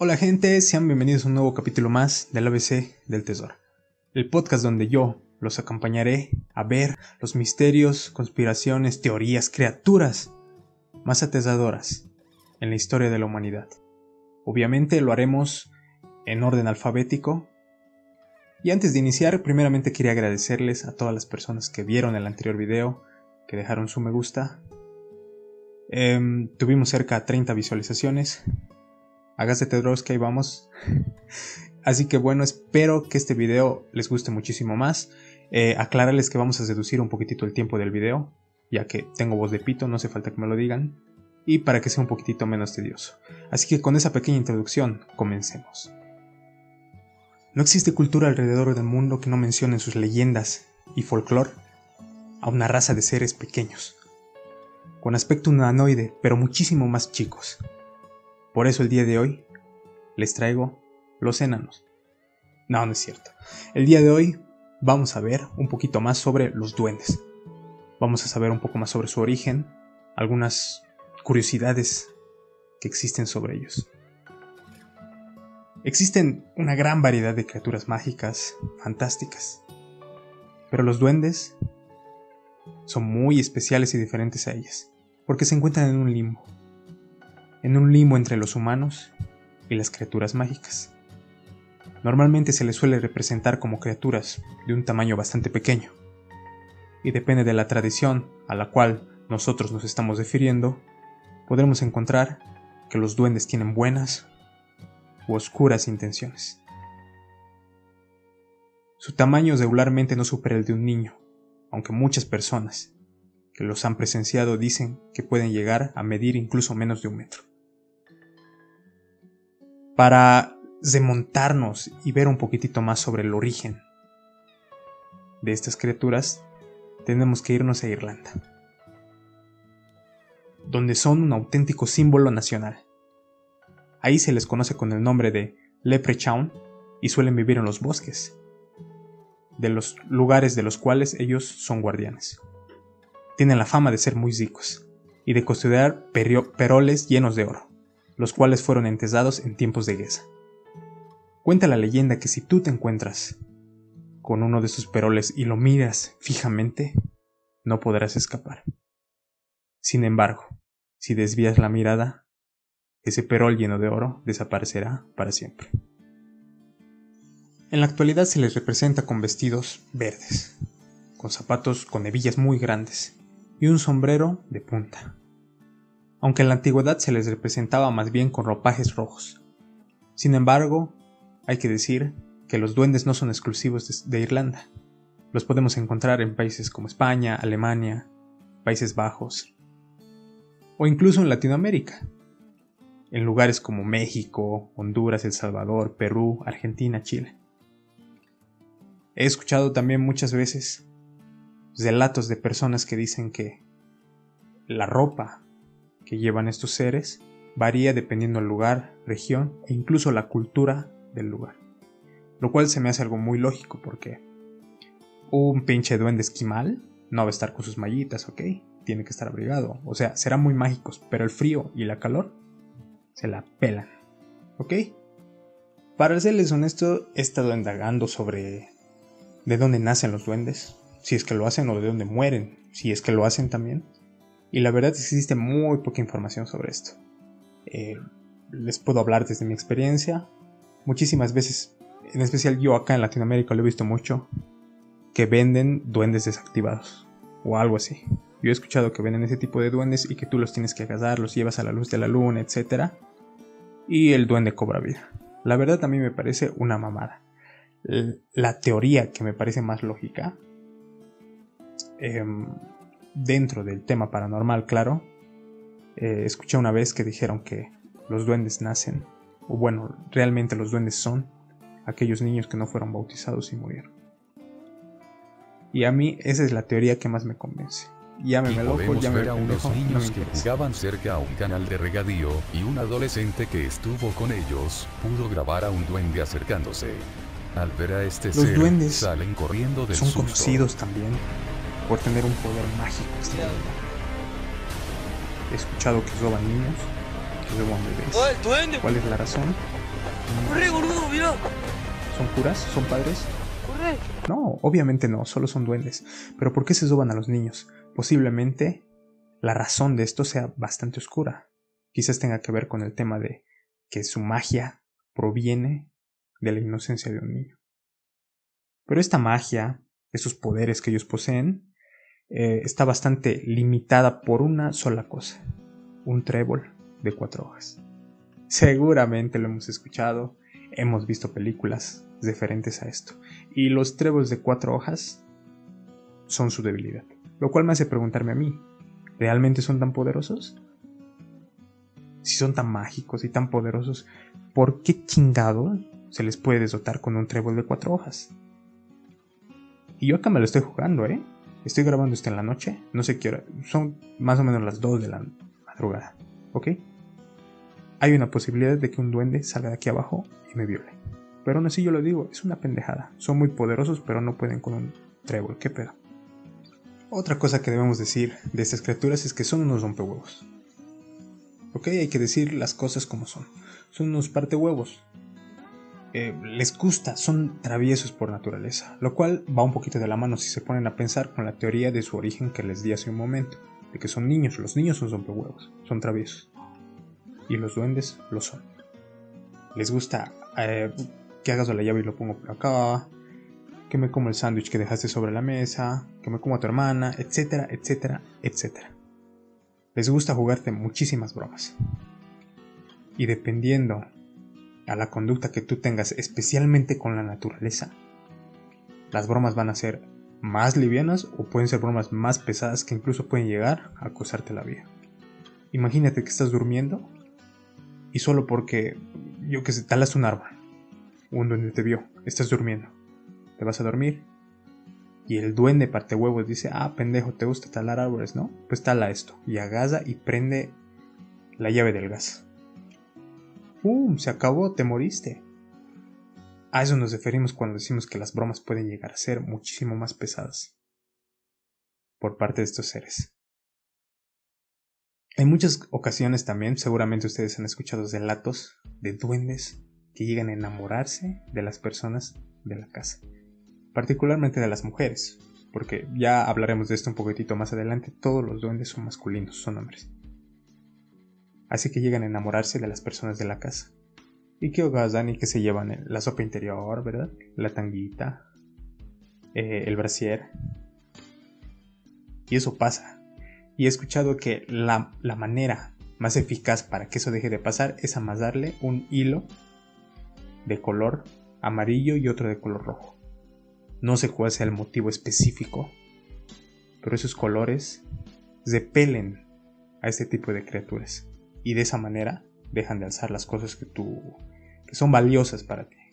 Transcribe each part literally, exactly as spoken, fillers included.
Hola gente, sean bienvenidos a un nuevo capítulo más del A B C del Tesoro, el podcast donde yo los acompañaré a ver los misterios, conspiraciones, teorías, criaturas más aterradoras en la historia de la humanidad. Obviamente lo haremos en orden alfabético. Y antes de iniciar, primeramente quería agradecerles a todas las personas que vieron el anterior video, que dejaron su me gusta. Eh, tuvimos cerca de treinta visualizaciones. Hágase Tedros, que ahí vamos. Así que bueno, espero que este video les guste muchísimo más. Eh, aclararles que vamos a reducir un poquitito el tiempo del video, ya que tengo voz de pito, no hace falta que me lo digan. Y para que sea un poquitito menos tedioso. Así que con esa pequeña introducción, comencemos. No existe cultura alrededor del mundo que no mencione en sus leyendas y folclore a una raza de seres pequeños, con aspecto humanoide, pero muchísimo más chicos. Por eso el día de hoy les traigo los enanos. No, no es cierto. El día de hoy vamos a ver un poquito más sobre los duendes. Vamos a saber un poco más sobre su origen, algunas curiosidades que existen sobre ellos. Existen una gran variedad de criaturas mágicas, fantásticas, pero los duendes son muy especiales y diferentes a ellas, porque se encuentran en un limbo, en un limbo entre los humanos y las criaturas mágicas. Normalmente se les suele representar como criaturas de un tamaño bastante pequeño, y depende de la tradición a la cual nosotros nos estamos refiriendo, podremos encontrar que los duendes tienen buenas u oscuras intenciones. Su tamaño regularmente no supera el de un niño, aunque muchas personas que los han presenciado dicen que pueden llegar a medir incluso menos de un metro. Para remontarnos y ver un poquitito más sobre el origen de estas criaturas, tenemos que irnos a Irlanda, donde son un auténtico símbolo nacional. Ahí se les conoce con el nombre de Leprechaun y suelen vivir en los bosques, de los lugares de los cuales ellos son guardianes. Tienen la fama de ser muy ricos y de custodiar peroles llenos de oro, los cuales fueron enterrados en tiempos de guerra. Cuenta la leyenda que si tú te encuentras con uno de sus peroles y lo miras fijamente, no podrás escapar. Sin embargo, si desvías la mirada, ese perol lleno de oro desaparecerá para siempre. En la actualidad se les representa con vestidos verdes, con zapatos con hebillas muy grandes y un sombrero de punta, aunque en la antigüedad se les representaba más bien con ropajes rojos. Sin embargo, hay que decir que los duendes no son exclusivos de Irlanda. Los podemos encontrar en países como España, Alemania, Países Bajos o incluso en Latinoamérica, en lugares como México, Honduras, El Salvador, Perú, Argentina, Chile. He escuchado también muchas veces relatos de personas que dicen que la ropa que llevan estos seres varía dependiendo del lugar, región e incluso la cultura del lugar. Lo cual se me hace algo muy lógico porque un pinche duende esquimal no va a estar con sus mallitas, ¿ok? Tiene que estar abrigado. O sea, serán muy mágicos, pero el frío y la calor se la pelan, ¿ok? Para serles honesto, he estado indagando sobre de dónde nacen los duendes, si es que lo hacen o de dónde mueren, si es que lo hacen también. Y la verdad es que existe muy poca información sobre esto. Eh, les puedo hablar desde mi experiencia. Muchísimas veces, en especial yo acá en Latinoamérica lo he visto mucho, que venden duendes desactivados o algo así. Yo he escuchado que venden ese tipo de duendes y que tú los tienes que agarrar, los llevas a la luz de la luna, etcétera. Y el duende cobra vida. La verdad a mí me parece una mamada. La teoría que me parece más lógica, eh, dentro del tema paranormal, claro, eh, escuché una vez que dijeron que los duendes nacen, o bueno, realmente los duendes son aquellos niños que no fueron bautizados y murieron. Y a mí esa es la teoría que más me convence. Llámeme loco, llámeme a unos pendejo, niños no que jugaban cerca a un canal de regadío y un adolescente que estuvo con ellos pudo grabar a un duende acercándose. Al ver a este Los ser, duendes salen corriendo del son susto. conocidos también por tener un poder mágico extraordinario. He escuchado que roban niños, que roban bebés. ¡Oh, el duende! ¿Cuál es la razón? ¡Corre, boludo, mira! ¿Son curas? ¿Son padres? ¡Corre! No, obviamente no, solo son duendes. Pero ¿por qué se soban a los niños? Posiblemente la razón de esto sea bastante oscura. Quizás tenga que ver con el tema de que su magia proviene de la inocencia de un niño. Pero esta magia, esos poderes que ellos poseen, eh, está bastante limitada por una sola cosa: un trébol de cuatro hojas. Seguramente lo hemos escuchado, hemos visto películas referentes a esto, y los tréboles de cuatro hojas son su debilidad, lo cual me hace preguntarme a mí, ¿realmente son tan poderosos? Si son tan mágicos y tan poderosos, ¿por qué chingado se les puede dotar con un trébol de cuatro hojas? Y yo acá me lo estoy jugando, ¿eh? Estoy grabando esto en la noche, no sé qué hora, son más o menos las dos de la madrugada, ¿ok? Hay una posibilidad de que un duende salga de aquí abajo y me viole. Pero aún así yo lo digo, es una pendejada. Son muy poderosos, pero no pueden con un trébol, ¿qué pedo? Otra cosa que debemos decir de estas criaturas es que son unos rompehuevos. Ok, hay que decir las cosas como son. Son unos partehuevos. Eh, les gusta, son traviesos por naturaleza, lo cual va un poquito de la mano si se ponen a pensar con la teoría de su origen que les di hace un momento, de que son niños. Los niños son rompehuevos, son traviesos. Y los duendes lo son. Les gusta eh, que hagas la llave y lo pongo por acá, que me como el sándwich que dejaste sobre la mesa, que me como a tu hermana, etcétera, etcétera, etcétera. Les gusta jugarte muchísimas bromas. Y dependiendo a la conducta que tú tengas, especialmente con la naturaleza, las bromas van a ser más livianas o pueden ser bromas más pesadas que incluso pueden llegar a costarte la vida. Imagínate que estás durmiendo y solo porque, yo que sé, talas un árbol, un duende te vio, estás durmiendo, te vas a dormir y el duende partehuevos dice: ah, pendejo, te gusta talar árboles, ¿no? Pues tala esto, y agaza y prende la llave del gas. ¡Pum! Se acabó, te moriste. A eso nos referimos cuando decimos que las bromas pueden llegar a ser muchísimo más pesadas por parte de estos seres. En muchas ocasiones también, seguramente ustedes han escuchado relatos de duendes que llegan a enamorarse de las personas de la casa, particularmente de las mujeres, porque ya hablaremos de esto un poquitito más adelante. Todos los duendes son masculinos, son hombres. Así que llegan a enamorarse de las personas de la casa. Y que hogazan y que se llevan la sopa interior, ¿verdad? La tanguita, eh, el brasier. Y eso pasa. Y he escuchado que la, la manera más eficaz para que eso deje de pasar es amarrarle un hilo de color amarillo y otro de color rojo. No sé cuál sea el motivo específico, pero esos colores repelen a este tipo de criaturas. Y de esa manera dejan de alzar las cosas que tú que son valiosas para ti.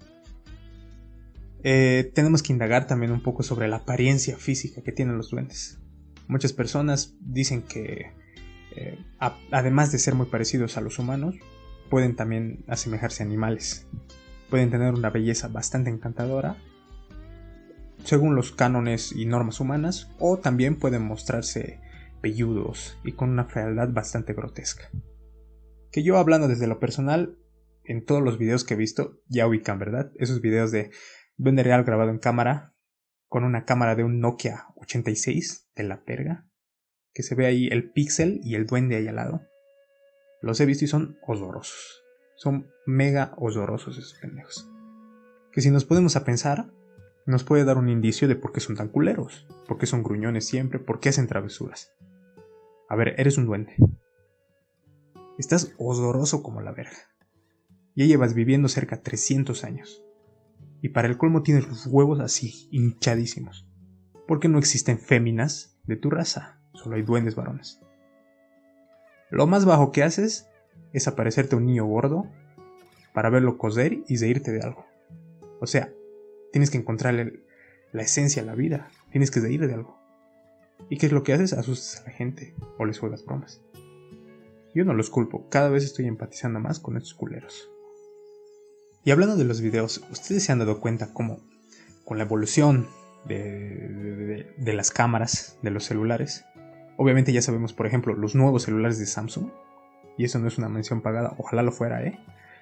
Eh, tenemos que indagar también un poco sobre la apariencia física que tienen los duendes. Muchas personas dicen que eh, a, además de ser muy parecidos a los humanos, pueden también asemejarse a animales. Pueden tener una belleza bastante encantadora según los cánones y normas humanas, o también pueden mostrarse velludos y con una fealdad bastante grotesca. Que yo, hablando desde lo personal, en todos los videos que he visto ya ubican, ¿verdad? Esos videos de duende real grabado en cámara, con una cámara de un Nokia ochenta y seis de la perga, que se ve ahí el píxel y el duende ahí al lado. Los he visto y son horrorosos. Son mega horrorosos esos pendejos. Que si nos ponemos a pensar, nos puede dar un indicio de por qué son tan culeros, por qué son gruñones siempre, por qué hacen travesuras. A ver, eres un duende. Estás horroroso como la verga. Ya llevas viviendo cerca de trescientos años. Y para el colmo tienes los huevos así, hinchadísimos. Porque no existen féminas de tu raza, solo hay duendes varones. Lo más bajo que haces es aparecerte un niño gordo para verlo coser y reírte de algo. O sea, tienes que encontrarle la esencia a la vida, tienes que reír de algo. ¿Y qué es lo que haces? Asustas a la gente o les juegas bromas. Yo no los culpo, cada vez estoy empatizando más con estos culeros. Y hablando de los videos, ustedes se han dado cuenta cómo con la evolución de, de, de, de las cámaras, de los celulares, obviamente ya sabemos, por ejemplo, los nuevos celulares de Samsung, y eso no es una mención pagada, ojalá lo fuera, ¿eh?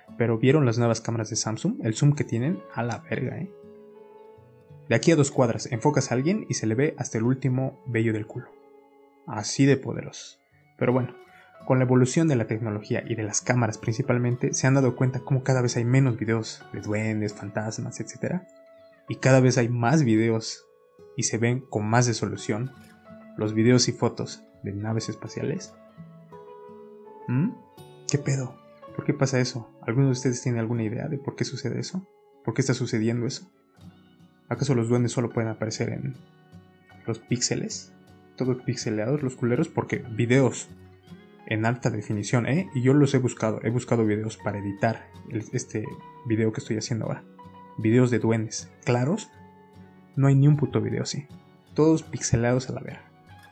pero ¿vieron las nuevas cámaras de Samsung? El zoom que tienen, a la verga, ¿eh? De aquí a dos cuadras enfocas a alguien y se le ve hasta el último vello del culo. Así de poderosos. Pero bueno, con la evolución de la tecnología y de las cámaras principalmente, se han dado cuenta cómo cada vez hay menos videos de duendes, fantasmas, etcétera. Y cada vez hay más videos y se ven con más resolución los videos y fotos de naves espaciales. ¿Mm? ¿Qué pedo? ¿Por qué pasa eso? ¿Alguno de ustedes tiene alguna idea de por qué sucede eso? ¿Por qué está sucediendo eso? ¿Acaso los duendes solo pueden aparecer en los píxeles? Todos pixeleados, los culeros, porque videos en alta definición, ¿eh? Y yo los he buscado, he buscado videos para editar el, este video que estoy haciendo ahora. Videos de duendes claros, no hay ni un puto video así. Todos pixelados a la vera.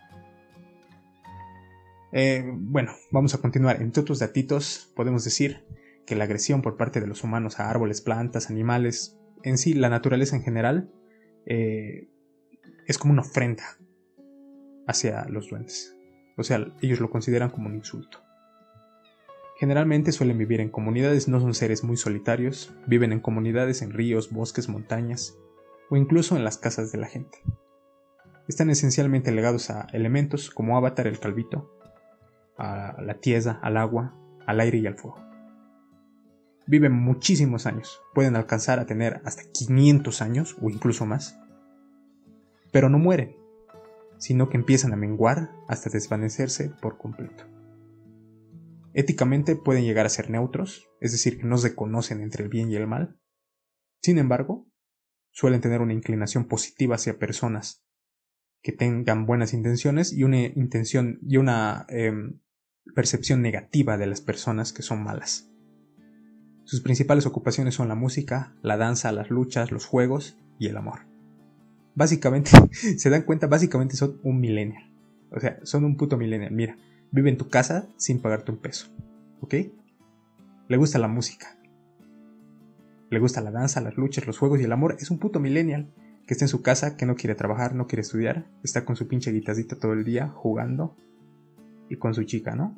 Eh, bueno, vamos a continuar. Entre otros datitos, podemos decir que la agresión por parte de los humanos a árboles, plantas, animales, en sí, la naturaleza en general, eh, es como una ofrenda hacia los duendes. O sea, ellos lo consideran como un insulto. Generalmente suelen vivir en comunidades, no son seres muy solitarios, viven en comunidades en ríos, bosques, montañas o incluso en las casas de la gente. Están esencialmente ligados a elementos como Avatar el Calvito, a la tierra, al agua, al aire y al fuego. Viven muchísimos años, pueden alcanzar a tener hasta quinientos años o incluso más, pero no mueren, sino que empiezan a menguar hasta desvanecerse por completo. Éticamente pueden llegar a ser neutros, es decir, que no se conocen entre el bien y el mal. Sin embargo, suelen tener una inclinación positiva hacia personas que tengan buenas intenciones y una intención y una eh, percepción negativa de las personas que son malas. Sus principales ocupaciones son la música, la danza, las luchas, los juegos y el amor. Básicamente, se dan cuenta, básicamente son un millennial. O sea, son un puto millennial. Mira, vive en tu casa sin pagarte un peso. ¿Ok? Le gusta la música. Le gusta la danza, las luchas, los juegos y el amor. Es un puto millennial que está en su casa, que no quiere trabajar, no quiere estudiar. Está con su pinche guitarrita todo el día jugando. Y con su chica, ¿no?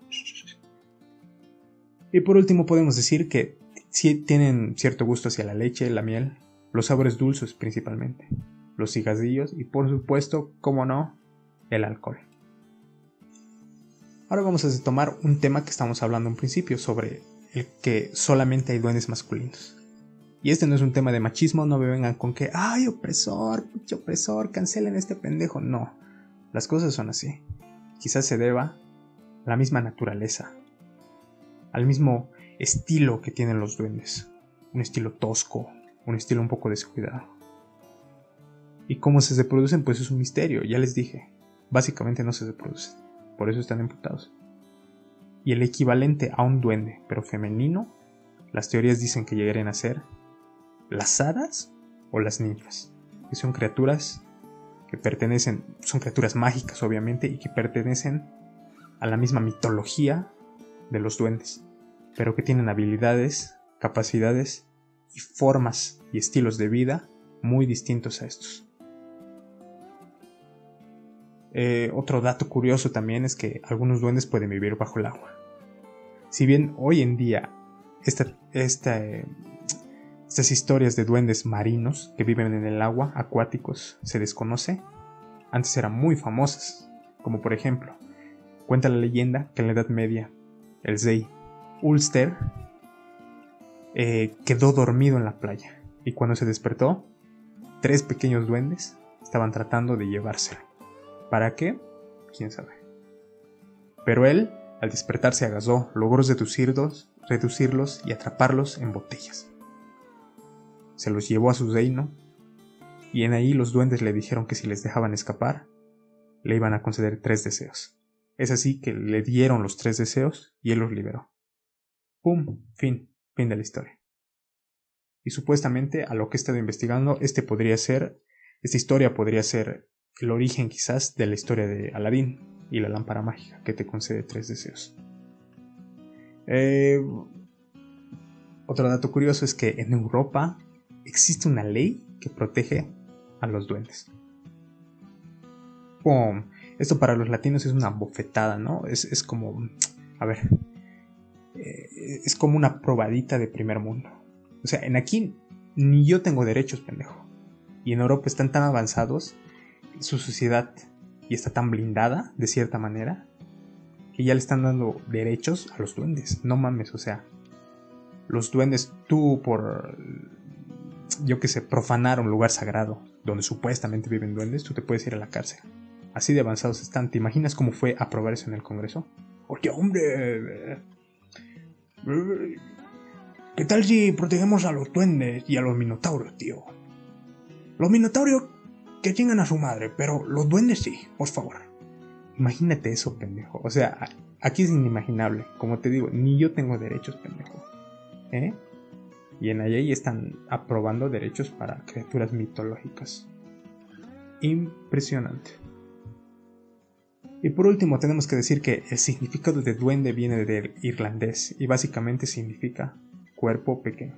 Y por último podemos decir que sí tienen cierto gusto hacia la leche, la miel, los sabores dulces principalmente, los cigarrillos y por supuesto, como no, el alcohol. Ahora vamos a tomar un tema que estamos hablando en principio sobre el que solamente hay duendes masculinos. Y este no es un tema de machismo, no me vengan con que ¡ay, opresor, pinche opresor, cancelen este pendejo! No, las cosas son así. Quizás se deba a la misma naturaleza, al mismo estilo que tienen los duendes. Un estilo tosco, un estilo un poco descuidado. ¿Y cómo se reproducen? Pues es un misterio, ya les dije. Básicamente no se reproducen, por eso están emputados. Y el equivalente a un duende, pero femenino, las teorías dicen que llegarían a ser las hadas o las ninfas, que son criaturas que pertenecen, son criaturas mágicas obviamente, y que pertenecen a la misma mitología de los duendes, pero que tienen habilidades, capacidades y formas y estilos de vida muy distintos a estos. Eh, otro dato curioso también es que algunos duendes pueden vivir bajo el agua. Si bien hoy en día esta, esta, eh, estas historias de duendes marinos que viven en el agua, acuáticos, se desconoce, antes eran muy famosas, como por ejemplo, cuenta la leyenda que en la Edad Media el rey Ulster eh, quedó dormido en la playa y cuando se despertó, tres pequeños duendes estaban tratando de llevárselo. ¿Para qué? ¿Quién sabe? Pero él, al despertar, se agazó, logró reducirlos, reducirlos y atraparlos en botellas. Se los llevó a su reino y en ahí los duendes le dijeron que si les dejaban escapar, le iban a conceder tres deseos. Es así que le dieron los tres deseos y él los liberó. ¡Pum! Fin. Fin de la historia. Y supuestamente, a lo que he estado investigando, este podría ser, esta historia podría ser el origen quizás de la historia de Aladín y la lámpara mágica que te concede tres deseos. Eh, otro dato curioso es que en Europa existe una ley que protege a los duendes. ¡Pum! Esto para los latinos es una bofetada, ¿no? Es, es como, a ver, eh, es como una probadita de primer mundo. O sea, en aquí ni yo tengo derechos, pendejo. Y en Europa están tan avanzados, su sociedad y está tan blindada, de cierta manera, que ya le están dando derechos a los duendes. No mames, o sea, los duendes, tú por, yo que sé, profanar un lugar sagrado donde supuestamente viven duendes, tú te puedes ir a la cárcel. Así de avanzados están. ¿Te imaginas cómo fue aprobar eso en el Congreso? Oye, hombre, ¿qué tal si protegemos a los duendes y a los minotauros, tío? Los minotauros que chingan a su madre, pero los duendes sí, por favor. Imagínate eso, pendejo. O sea, aquí es inimaginable. Como te digo, ni yo tengo derechos, pendejo. ¿Eh? Y en allá están aprobando derechos para criaturas mitológicas. Impresionante. Y por último tenemos que decir que el significado de duende viene del irlandés y básicamente significa cuerpo pequeño.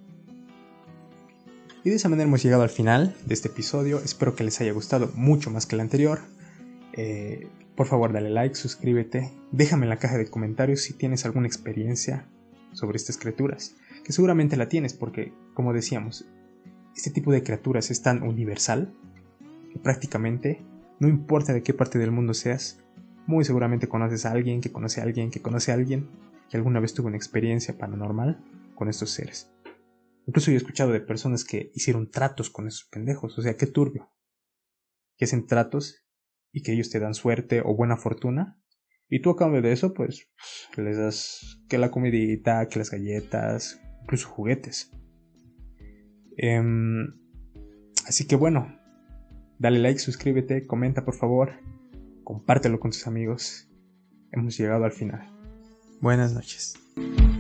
Y de esa manera hemos llegado al final de este episodio. Espero que les haya gustado mucho más que el anterior. Eh, por favor dale like, suscríbete, déjame en la caja de comentarios si tienes alguna experiencia sobre estas criaturas, que seguramente la tienes porque, como decíamos, este tipo de criaturas es tan universal que prácticamente, no importa de qué parte del mundo seas, muy seguramente conoces a alguien que conoce a alguien que conoce a alguien que alguna vez tuvo una experiencia paranormal con estos seres. Incluso yo he escuchado de personas que hicieron tratos con esos pendejos, o sea, qué turbio, que hacen tratos y que ellos te dan suerte o buena fortuna, y tú a cambio de eso, pues, les das que la comidita, que las galletas, incluso juguetes. Eh, así que bueno, dale like, suscríbete, comenta por favor, compártelo con tus amigos. Hemos llegado al final. Buenas noches.